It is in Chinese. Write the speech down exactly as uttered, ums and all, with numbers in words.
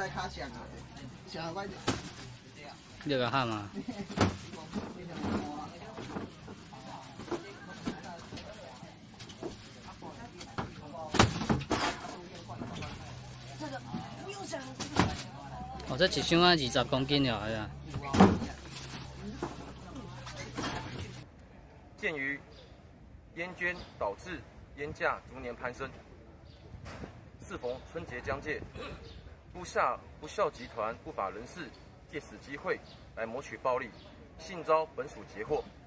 来卡响啊，响快点。 这个喊嘛。 这个不用想。 哦，这一箱啊二十公斤了，哎呀。 鉴于烟捐导致烟价逐年攀升，适逢春节将届，不下不孝集团不法人士借此机会来谋取暴利，信招本署截获。